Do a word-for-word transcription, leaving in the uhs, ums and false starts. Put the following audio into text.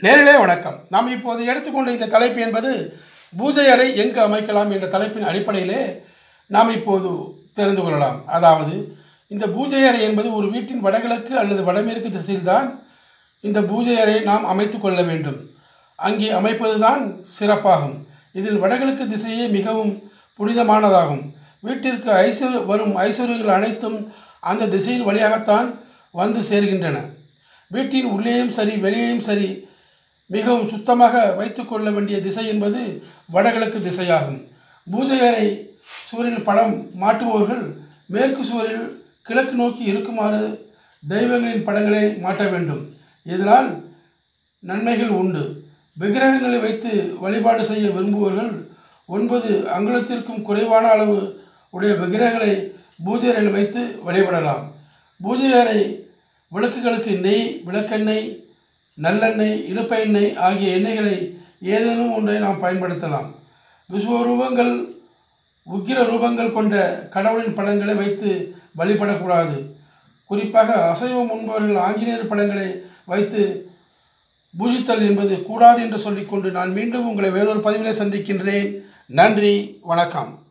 நேரிலே வணக்கம். நாம் இப்போது எடுத்துக்கொண்ட இந்த தலைப்பு என்பது பூஜை அறை எங்கு அமைக்கலாம் என்ற தலைப்பின் அடிப்படையிலே நாம் இப்போது தெரிந்து கொள்ளலாம். அதாவது இந்த பூஜை அறை என்பது ஒரு வீட்டின் வடகிழக்கு அல்லது வடமேற்கு திசையில்தான் இந்த பூஜை அறை நாம் அமைத்து கொள்ள வேண்டும். அங்கே அமைப்பது தான் சிறப்பாகும். இதில் வடகிழக்கு திசையே மிகவும் புனிதமானதாகும். வீட்டிற்கு ஐஸ்வர்ய வரும் ஐஸ்வர்யங்கள் அனைத்தும் அந்த திசையின் வழியாகத்தான் வந்து சேர்கின்றன. வீட்டின் உள்ளேயும் சரி வெளியேயும் சரி மிகவும் சுத்தமாக வைத்து கொள்ள வேண்டிய திசை என்பது வடகிழக்கு திசையாகும். பூஜை அறை சுவரில் படம் மாட்டுபவர்கள் மேற்கு சுவரில் கிழக்கு நோக்கி இருக்குமாறு தெய்வங்களின் படங்களை மாட்ட வேண்டும். இதனால் நன்மைகள் உண்டு. விக்கிரகங்களை வைத்து வழிபாடு செய்ய விரும்புபவர்கள் ஒன்பது அங்குலத்திற்கும் குறைவான அளவு உடைய விக்கிரகங்களை பூஜை அறையில் வைத்து வழிபடலாம். பூஜை அறை விளக்குகளுக்கு நெய், விளக்கெண்ணெய், நல்லெண்ணெய், இலுப்ப எண்ணெய் ஆகிய எண்ணெய்களை ஏதேனும் ஒன்றை நாம் பயன்படுத்தலாம். விஸ்வரூபங்கள், உக்கிர ரூபங்கள் கொண்ட கடவுளின் படங்களை வைத்து வழிபடக்கூடாது. குறிப்பாக அசைவம் உண்பவர்கள் ஆஞ்சநேயர் படங்களை வைத்து பூஜித்தல் என்பது கூடாது என்று சொல்லிக்கொண்டு நான் மீண்டும் உங்களை வேறொரு பதிவிலே சந்திக்கின்றேன். நன்றி, வணக்கம்.